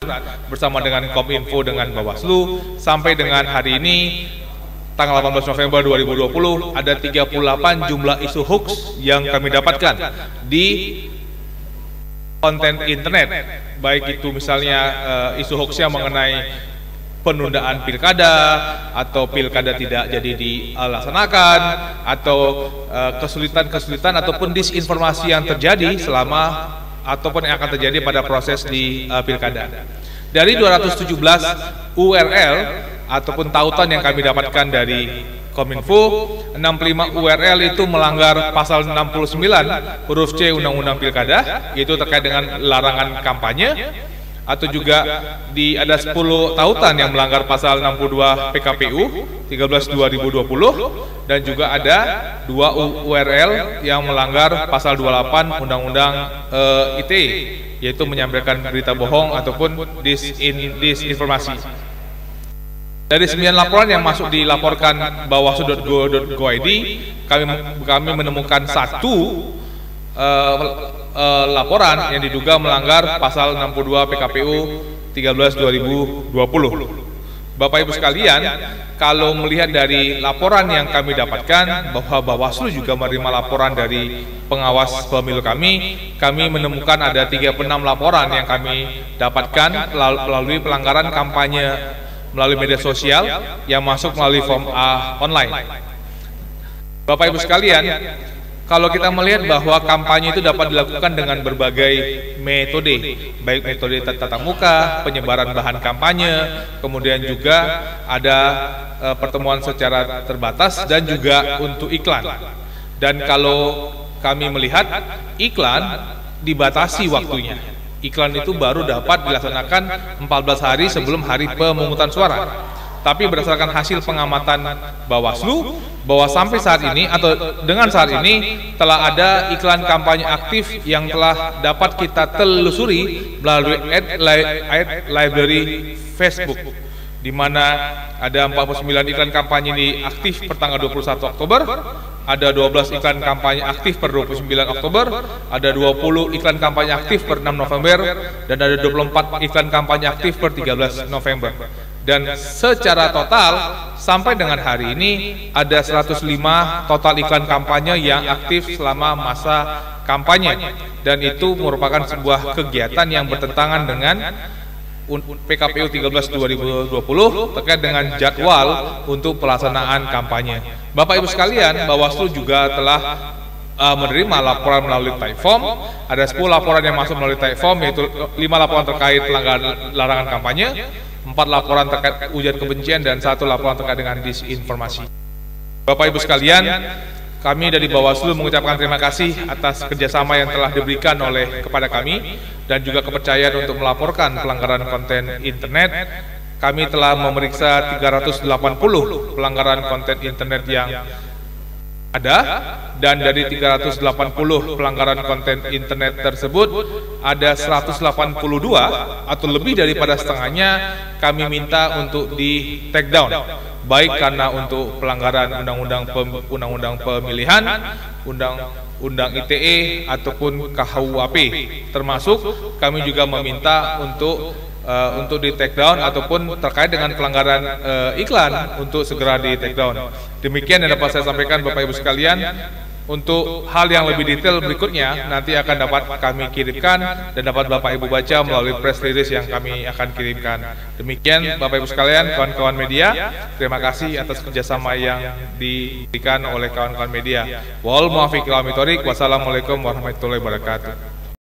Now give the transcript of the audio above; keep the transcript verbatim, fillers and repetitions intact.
bersama dengan Kominfo dengan Bawaslu. Sampai dengan hari ini tanggal delapan belas November dua ribu dua puluh ada tiga puluh delapan jumlah isu hoax yang kami dapatkan di konten internet, baik itu misalnya uh, isu hoaxnya mengenai penundaan pilkada atau pilkada tidak jadi dilaksanakan atau kesulitan-kesulitan uh, ataupun disinformasi yang terjadi selama ataupun yang akan terjadi pada proses di uh, pilkada. Dari dua ratus tujuh belas U R L ataupun tautan yang kami dapatkan dari Kominfo, enam puluh lima U R L itu melanggar pasal enam puluh sembilan huruf C Undang-Undang Pilkada, yaitu terkait dengan larangan kampanye, atau juga di ada sepuluh tautan yang melanggar pasal enam puluh dua P K P U tiga belas dua ribu dua puluh, dan juga ada dua U R L yang melanggar pasal dua puluh delapan Undang-Undang uh, I T E, yaitu menyampaikan berita bohong ataupun disin, disinformasi. Dari sembilan laporan yang masuk dilaporkan bawaslu titik go titik i d, kami kami menemukan satu uh, uh, laporan yang diduga melanggar pasal enam puluh dua P K P U tiga belas dua ribu dua puluh. Bapak Ibu sekalian, kalau melihat dari laporan yang kami dapatkan bahwa Bawaslu juga menerima laporan dari pengawas pemilu kami, kami menemukan ada tiga puluh enam laporan yang kami dapatkan melalui pelanggaran kampanye melalui media sosial yang masuk melalui form A online. Bapak Ibu sekalian, kalau kita melihat bahwa kampanye itu dapat dilakukan dengan berbagai metode, baik metode tatap muka, penyebaran bahan kampanye, kemudian juga ada e, pertemuan secara terbatas, dan juga untuk iklan. Dan kalau kami melihat iklan dibatasi waktunya. Iklan itu baru dapat dilaksanakan empat belas hari sebelum hari pemungutan suara. Tapi berdasarkan hasil pengamatan Bawaslu, bahwa sampai saat ini atau dengan saat ini telah ada iklan kampanye aktif yang telah dapat kita telusuri melalui ad, ad library Facebook, di mana ada empat puluh sembilan iklan kampanye ini aktif per tanggal dua puluh satu Oktober, ada dua belas iklan kampanye aktif per dua puluh sembilan Oktober, ada dua puluh iklan kampanye aktif per enam November, dan ada dua puluh empat iklan kampanye aktif per tiga belas November. Dan secara total sampai dengan hari ini ada seratus lima total iklan kampanye yang aktif selama masa kampanye, dan itu merupakan sebuah kegiatan yang bertentangan dengan P K P U tiga belas dua ribu dua puluh terkait dengan jadwal untuk pelaksanaan kampanye. Bapak Ibu sekalian, Bawaslu juga telah uh, menerima laporan melalui Typeform. Ada sepuluh laporan yang masuk melalui Typeform, yaitu lima laporan terkait pelanggaran larangan kampanye, empat laporan terkait ujaran kebencian, dan satu laporan terkait dengan disinformasi. Bapak Ibu sekalian, kami dari Bawaslu mengucapkan terima kasih atas kerjasama yang telah diberikan oleh kepada kami dan juga kepercayaan untuk melaporkan pelanggaran konten internet. Kami telah memeriksa tiga ratus delapan puluh pelanggaran konten internet yang ada, dan dari tiga ratus delapan puluh pelanggaran konten internet tersebut ada seratus delapan puluh dua atau lebih daripada setengahnya kami minta untuk di take down, baik karena untuk pelanggaran undang-undang undang-undang pemilihan, undang-undang I T E ataupun K H U A P. Termasuk kami juga meminta untuk uh, untuk di take down ataupun terkait dengan pelanggaran uh, iklan untuk segera di take down. Demikian yang dapat saya sampaikan Bapak Ibu sekalian. Untuk hal yang lebih detail berikutnya nanti akan dapat kami kirimkan dan dapat Bapak Ibu baca melalui press release yang kami akan kirimkan. Demikian Bapak Ibu sekalian, kawan-kawan media, terima kasih atas kerjasama yang diberikan oleh kawan-kawan media. Wal muwaffiq ila aqwamit thoriq. Wassalamualaikum warahmatullahi wabarakatuh.